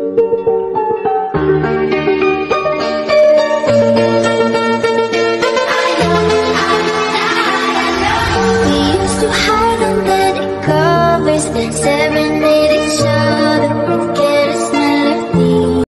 We used to hide under the covers, staring